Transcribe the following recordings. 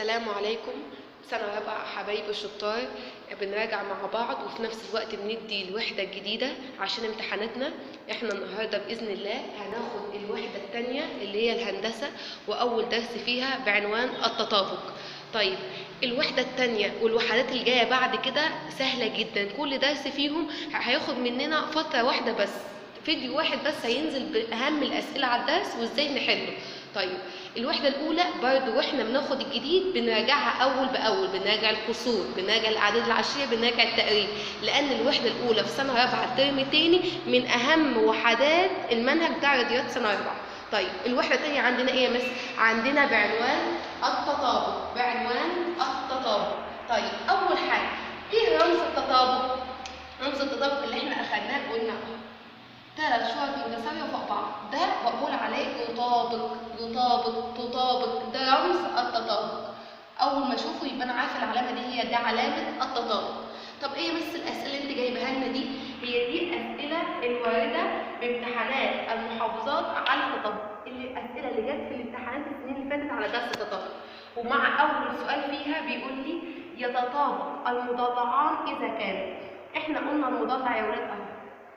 السلام عليكم. سنة رابعة حبايبي الشطار، بنراجع مع بعض وفي نفس الوقت بندي الوحدة الجديدة عشان امتحاناتنا. احنا النهاردة بإذن الله هناخد الوحدة التانية اللي هي الهندسة، وأول درس فيها بعنوان التطابق. طيب الوحدة التانية والوحدات اللي جاية بعد كده سهلة جدا، كل درس فيهم هياخد مننا فترة واحدة بس، فيديو واحد بس هينزل بأهم الأسئلة على الدرس وإزاي نحله. طيب الوحدة الأولى برضو واحنا بناخد الجديد بنراجعها أول بأول، بنراجع القصور، بنراجع الأعداد العشرية، بنراجع التقريب، لأن الوحدة الأولى في سنة رابعة الترم التاني من أهم وحدات المنهج بتاع رياضيات سنة رابعة. طيب الوحدة التانية عندنا إيه يا مس؟ عندنا بعنوان التطابق، بعنوان التطابق. طيب أول حاجة إيه رمز التطابق؟ رمز التطابق اللي احنا أخدناه قلنا 3 شرط متساوية فوق بعض، ده بقول عليه يطابق تطابق، ده رمز التطابق. أول ما أشوفه يبقى أنا عارفة العلامة دي ده علامة التطابق. طب إيه بس الأسئلة اللي أنت جايبها لنا دي؟ هي دي الأسئلة الواردة بامتحانات المحافظات على التطابق، الأسئلة اللي جت في الامتحانات السنين اللي فاتت على درس التطابق. ومع أول سؤال فيها بيقول لي يتطابق المضلعان إذا كان. إحنا قلنا المضلع يا ولاد أهو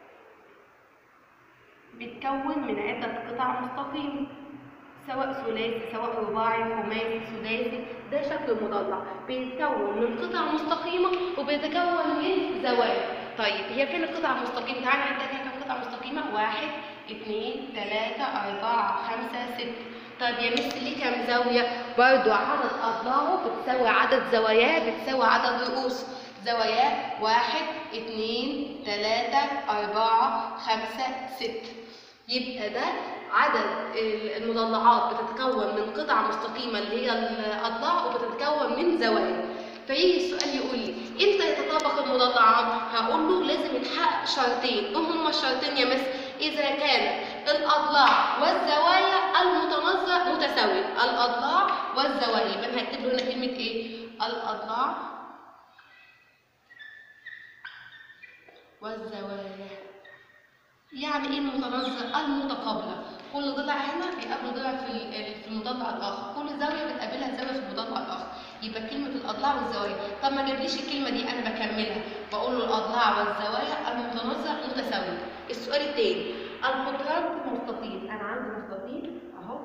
بيتكون من عدة قطع مستقيمة، سواء ثلاثي سواء رباعي خماسي سداسي، ده شكل المضلع، بيتكون من قطع مستقيمة وبيتكون من زوايا. طيب هي فين القطع المستقيمة؟ تعالى عندك كام قطعة مستقيمة؟ 1 2 3 4 5 6. طيب يا مس ليه كام زاوية؟ برضو عدد أضلاعه بتساوي عدد زواياه بتساوي عدد رؤوسه. زواياه 1 2 3 4 5 6. يبقى ده عدد المضلعات بتتكون من قطع مستقيمة اللي هي الأضلاع وبتتكون من زوايا. فيجي السؤال يقول لي امتى يتطابق المضلعات؟ هقول له لازم يتحقق شرطين. ايه هما الشرطين يا مس؟ إذا كان الأضلاع والزوايا المتناظرة متساوية، الأضلاع والزوايا. يبقى أنا هكتب له هنا كلمة إيه؟ الأضلاع والزوايا. يعني ايه المتناظرة؟ المتقابلة، كل ضلع هنا بيقابل ضلع في المضلع الآخر، كل زاوية بتقابلها زاوية في المضلع الآخر، يبقى كلمة الأضلاع والزوايا. طب ما جابليش الكلمة دي، أنا بكملها بقول له الأضلاع والزوايا المتناظرة متساوية. السؤال التاني القطران في مستطيل، أنا عندي مستطيل أهو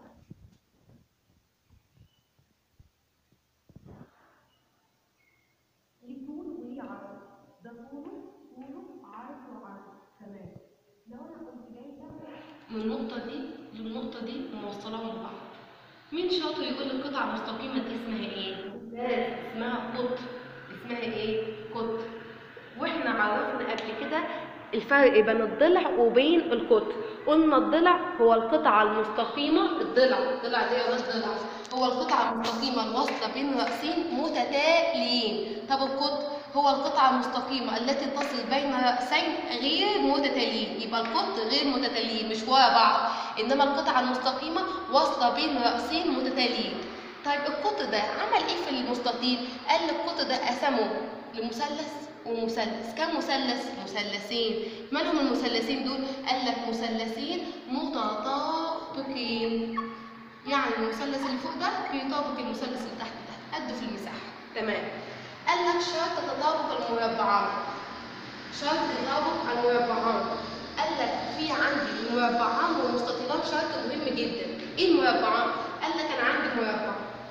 ليه طول وليه عرض، ده طوله عرض وعرض. تمام. لو انا كنت جايبه من النقطه دي للنقطه دي وموصلاهم ببعض، مين شاطر يقول لي القطعه المستقيمه دي اسمها ايه؟ اسمها قطر. اسمها ايه؟ قطر. واحنا عرفنا قبل كده الفرق بين الضلع وبين القطر. قلنا الضلع هو القطعه المستقيمه، الضلع دي يا ولاد ضلع هو القطعه المستقيمه الواصله بين راسين متتاليين. طب القطر هو القطعة المستقيمة التي تصل بين رأسين غير متتاليين. يبقى القطر غير متتاليين مش ورا بعض، إنما القطعة المستقيمة واصلة بين رأسين متتاليين. طيب القطر ده عمل إيه في المستطيل؟ قال لك القطر ده قسمه لمثلث ومثلث. كم مثلث؟ مثلثين. مالهم المثلثين دول؟ قال لك مثلثين متطابقين، يعني المثلث اللي فوق ده بيطابق المثلث اللي تحت ده، قده في المساحة. تمام. قال لك شرط تطابق المربعات، شرط تطابق المربعات. قال لك في عندي المربعان والمستطيلان شرط مهم جدا. ايه المربعان؟ قال لك انا عندي مربع،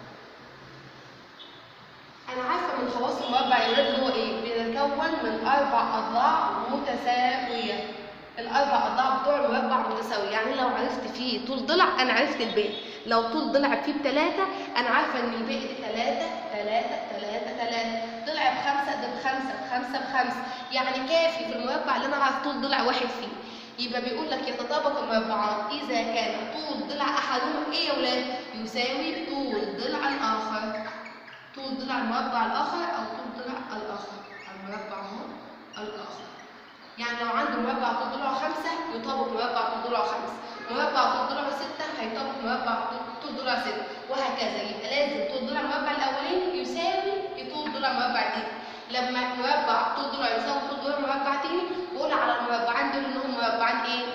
انا عارفه من خواص المربع يا ولاد هو ايه؟ بيتكون من 4 أضلاع متساويه. ال4 أضلاع بتوع المربع متساوي، يعني لو عرفت فيه طول ضلع انا عرفت الباقي. لو طول ضلع فيه ب3 انا عارفه ان الباقي دي 3 3 3 3. ضلع ب5 ده ب5 ب5 ب5، يعني كافي في المربع اللي انا اعرف طول ضلع واحد فيه. يبقى بيقول لك يتطابق المربعان اذا كان طول ضلع احدهما ايه يا ولاد؟ يساوي طول ضلع الاخر، طول ضلع المربع الاخر او طول ضلع الاخر، المربع اهو الاخر. يعني لو عندي مربع طول ضلعه 5 يطابق مربع طول ضلعه 5، مربع طول ضلعه 6 هيطابق مربع طول ضلعه 6، وهكذا. يبقى لازم طول ضلع المربع الاولاني يساوي طول ضلع المربع الثاني. لما مربع طول ضلعه يساوي طول ضلع مربع ثاني بقول على المربعين دول انهم مربعين ايه؟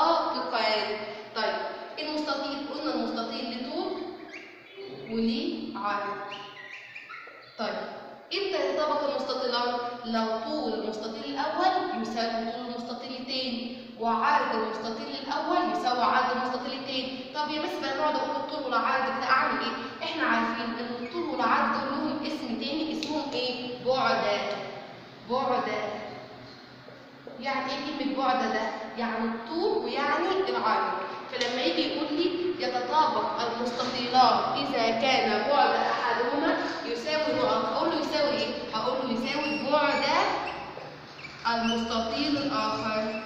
متطابقان. طيب المستطيل قلنا المستطيل ليه طول وليه عارض. طيب امتى يتطابق المستطيلان؟ لو طول المستطيل الاول يساوي طول المستطيل الثاني، وعرض المستطيل الاول يساوي عرض المستطيل الثاني. طب يا مس بقى نقعد اقول الطول والعرض كده اعمل ايه؟ احنا عارفين ان الطول والعرض دول لهم اسم تاني اسمهم ايه؟ بعدات. بعدات. يعني ايه كلمه بعد ده؟ يعني الطول ويعني العرض. فلما يجي يقول لي يتطابق المستطيلان اذا كان بعد احدهما يساوي نقط، اقول له يساوي ايه؟ هقول له يساوي بعد المستطيل الاخر.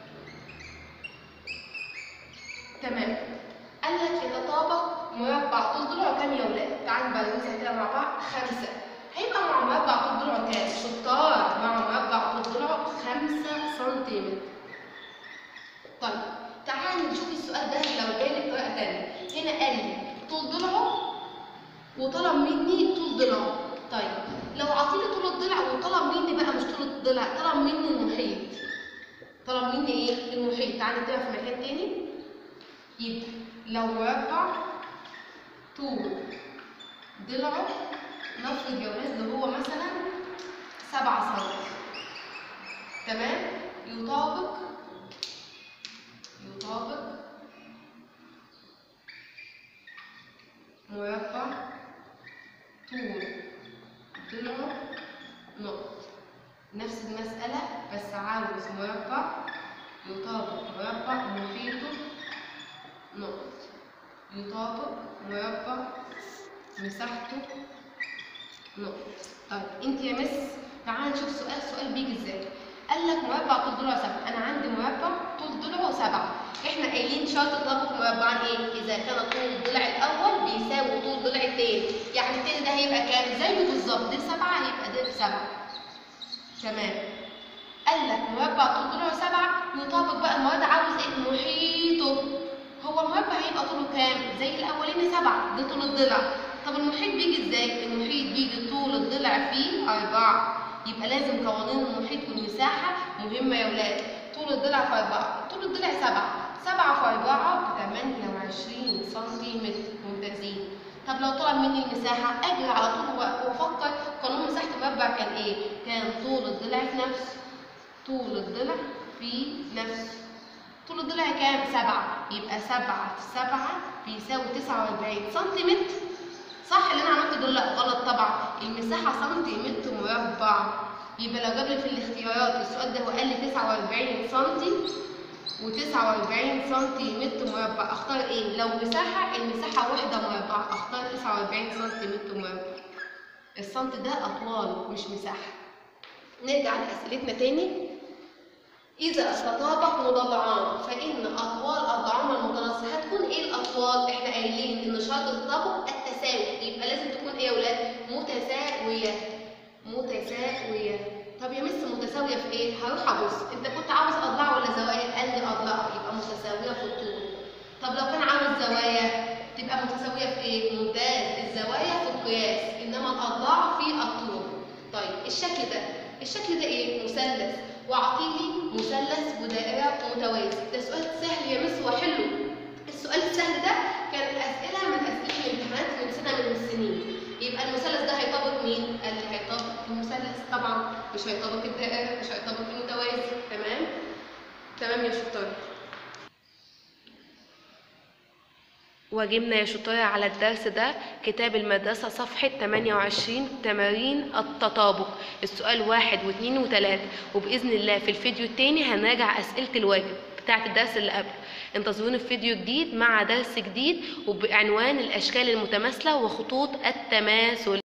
تمام. قال لك يتطابق مربع طول ضلعه كام يا ولاد؟ تعالوا بقى نوزع كده مع بعض. 5. هيبقى مع مربع طول ضلعه كام؟ شطار. مع مربع طول ضلعه 5 سنتيمتر. طيب تعالوا نشوف السؤال ده لو جالي بطريقه ثانيه. هنا قال لي طول ضلعه وطلب مني طول ضلعه. طيب لو عطيني طول الضلع وطلب مني بقى مش طول الضلع، طلب مني المحيط. طلب مني ايه؟ المحيط. تعالى نكتبها في مكان تاني. يبقى لو مربع طول ضلعه نفرض يا ولاد اللي هو مثلا 7 سم، تمام؟ يطابق مربع طول ضلعه نقط. نفس المسألة بس عاوز مربع يطابق مربع محيطه نقط، يطابق مربع مساحته نقط. طيب انت يا مس تعالى نشوف سؤال بيجي ازاي. قال لك مربع طول ضلعه 7. انا عندي مربع طول ضلعه 7. احنا قايلين شرط تطابق مربعان ايه؟ اذا كان طول الضلع الاول بيساوي طول الضلع الثاني. يعني الثاني ده هيبقى كام؟ زيه بالظبط. ده 7 يبقى ده 7. تمام. قال لك مربع طول ضلعه 7 يطابق بقى المرة ده عاوز ايه؟ محيطه. هو المربع هيبقى طوله كام؟ زي الاولاني 7. ده طول الضلع. طب المحيط بيجي ازاي؟ المحيط بيجي طول الضلع فيه 4. يبقى لازم قوانين المحيط والمساحة مهمة يا ولاد. طول الضلع في 4. طول الضلع 7. 7 في 4 ب 28 سنتيمتر. ممتازين. طب لو طلب مني المساحة أجري على طول وأفكر قانون مساحة المربع كان إيه؟ كان طول الضلع في نفسه. طول الضلع في نفسه. طول الضلع كام؟ 7. يبقى 7 في 7 بيساوي 49 سنتيمتر. صح اللي انا عملته دول؟ لا غلط طبعا. المساحه سنتيمتر مربع. يبقى لو جاب لي في الاختيارات السؤال ده وقال لي 49 سنتي و49 سنتيمتر مربع، اختار ايه؟ لو مساحه المساحه وحده مربع اختار 49 سنتيمتر مربع. السنتي ده اطوال مش مساحه. نرجع لاسئلتنا تاني. إذا تطابق مضلعان فإن أطوال الضعامة المتناصرة هتكون إيه الأطوال؟ إحنا قايلين إن شرط التطابق التساوي، يبقى لازم تكون إيه يا ولاد؟ متساوية. متساوية. طب يا مس متساوية في إيه؟ هروح أبص، أنت كنت عاوز أضلاع ولا زوايا؟ قال لي أضلاع، يبقى متساوية في الطول. طب لو كان عاوز زوايا تبقى متساوية في إيه؟ ممتاز، الزوايا في القياس، إنما الأضلاع في الطول. طيب الشكل ده إيه؟ مثلث. واعطيلي مثلث ودائره متوازي. ده سؤال سهل يا مس وحلو. السؤال السهل ده كان اسئله من اسئله الامتحانات من سنه من السنين. يبقى المثلث ده هيطابق مين؟ قال لي هيطابق المثلث طبعا، مش هيطابق الدائره، مش هيطابق المتوازي. تمام يا شطار. واجبنا يا شطار على الدرس ده كتاب المدرسة صفحة 28 تمارين التطابق. السؤال 1 و2 و3. وبإذن الله في الفيديو التاني هنراجع أسئلة الواجب بتاعت الدرس اللي قبله. انتظرونا في فيديو جديد مع درس جديد وبعنوان الأشكال المتماثلة وخطوط التماثل.